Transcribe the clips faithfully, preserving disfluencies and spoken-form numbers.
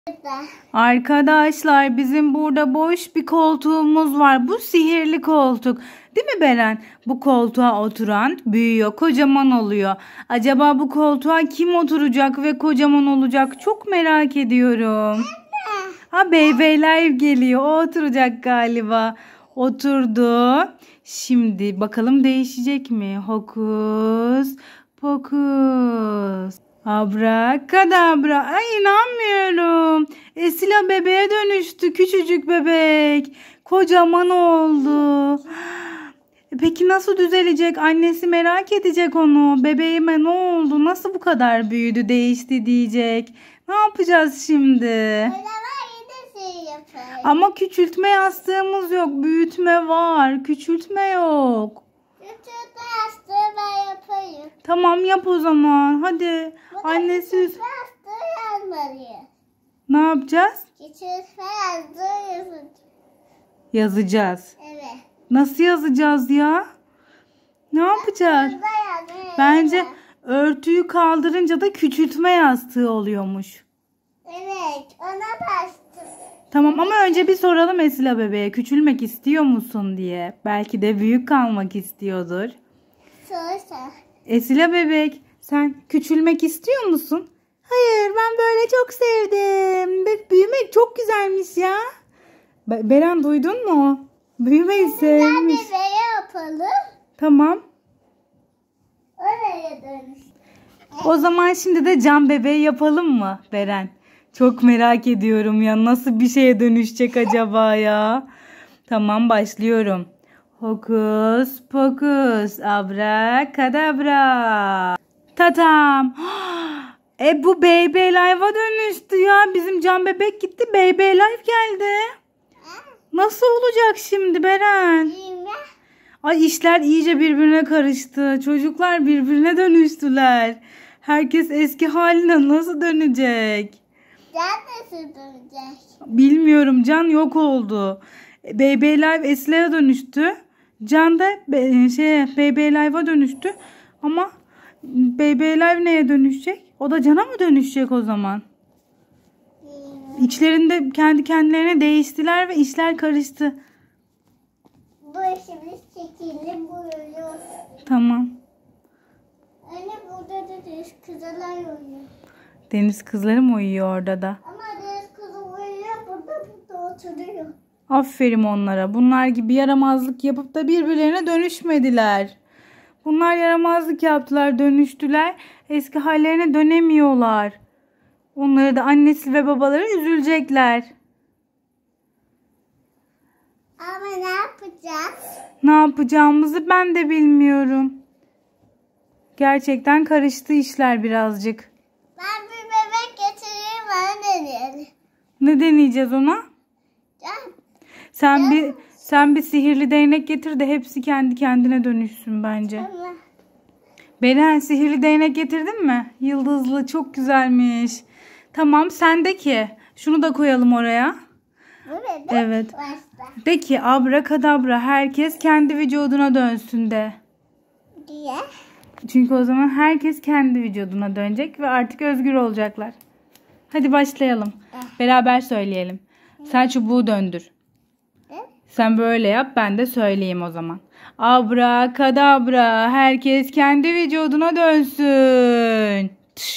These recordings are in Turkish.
Arkadaşlar bizim burada boş bir koltuğumuz var. Bu sihirli koltuk. Değil mi Beren? Bu koltuğa oturan büyüyor, kocaman oluyor. Acaba bu koltuğa kim oturacak ve kocaman olacak? Çok merak ediyorum. Ha, Beybeyler geliyor. O oturacak galiba. Oturdu. Şimdi bakalım değişecek mi? Hokus pokus. Abrakadabra. Ay, inanmıyorum. Esila bebeğe dönüştü. Küçücük bebek. Kocaman oldu. Peki nasıl düzelecek? Annesi merak edecek onu. Bebeğime ne oldu? Nasıl bu kadar büyüdü, değişti diyecek. Ne yapacağız şimdi? Ama küçültme yastığımız yok. Büyütme var. Küçültme yok. Küçültme yastığı ben yapayım. Tamam, yap o zaman. Hadi. Annesi. Küçültme yastığı yazmalıyız. Ne yapacağız? Küçültme yastığı yazacağız. Yazacağız. Evet. Nasıl yazacağız ya? Ne yapacağız? Bence örtüyü kaldırınca da küçültme yastığı oluyormuş. Evet, ona bastım. Tamam ama önce bir soralım Esila bebeğe, küçülmek istiyor musun diye. Belki de büyük kalmak istiyordur. Sorsa. Esila bebek, sen küçülmek istiyor musun? Hayır, ben böyle çok sevdim. Büyümek çok güzelmiş ya. Be Beren, duydun mu? Büyümeyi sevmiş. Güzel bebeğe yapalım. Tamam. Oraya dönüş. O zaman şimdi de cam bebeği yapalım mı Beren? Çok merak ediyorum ya, nasıl bir şeye dönüşecek acaba ya? Tamam, başlıyorum. Hokus pokus abrakadabra. Tatam. E bu Beybeylive'a dönüştü ya. Bizim cam bebek gitti, Beybeylive geldi. Nasıl olacak şimdi Beren? Ay, işler iyice birbirine karıştı. Çocuklar birbirine dönüştüler. Herkes eski haline nasıl dönecek? Can nasıl dönecek? Bilmiyorum, Can yok oldu. Beybeylive Esila'ya dönüştü. Can da be, şey, Beybeylive'a dönüştü. Ama Beybeylive neye dönüşecek? O da Can'a mı dönüşecek o zaman? Hmm. İçlerinde kendi kendilerine değiştiler ve işler karıştı. Bu işimiz şekilli buyuruyor. Tamam. Anne, burada da deniz kızlar uyuyor. Deniz kızları mı uyuyor orada da? Ama deniz kızı uyuyor, burada burada oturuyor. Aferin onlara. Bunlar gibi yaramazlık yapıp da birbirlerine dönüşmediler. Bunlar yaramazlık yaptılar, dönüştüler. Eski hallerine dönemiyorlar. Onları da annesi ve babaları üzülecekler. Ama ne yapacağız? Ne yapacağımızı ben de bilmiyorum. Gerçekten karıştı işler birazcık. Ben bir bebek getireyim, bana deneyelim. Ne deneyeceğiz ona? Can. Sen Can. bir sen bir sihirli değnek getir de hepsi kendi kendine dönüşsün bence. Tamam. Beren, sihirli değnek getirdin mi? Yıldızlı, çok güzelmiş. Tamam, sendeki. Şunu da koyalım oraya. Bu bebek Evet. başta. De ki abrakadabra, herkes kendi vücuduna dönsün de. Diye. Çünkü o zaman herkes kendi vücuduna dönecek ve artık özgür olacaklar. Hadi başlayalım. Beraber söyleyelim. Sen çubuğu döndür. Sen böyle yap, ben de söyleyeyim o zaman. Abrakadabra, herkes kendi vücuduna dönsün.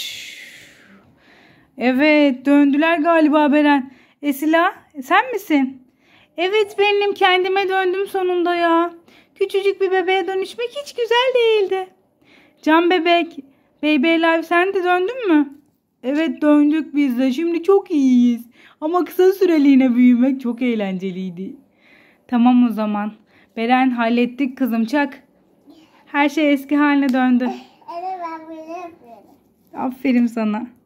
Evet, döndüler galiba Beren. Esila, sen misin? Evet, benim, kendime döndüm sonunda ya. Küçücük bir bebeğe dönüşmek hiç güzel değildi. Can bebek, Beybeylive, sen de döndün mü? Evet, döndük biz de. Şimdi çok iyiyiz. Ama kısa süreliğine büyümek çok eğlenceliydi. Tamam o zaman. Beren, hallettik kızım, çak. Her şey eski haline döndü. Evet, ben böyle yapıyorum. Aferin sana.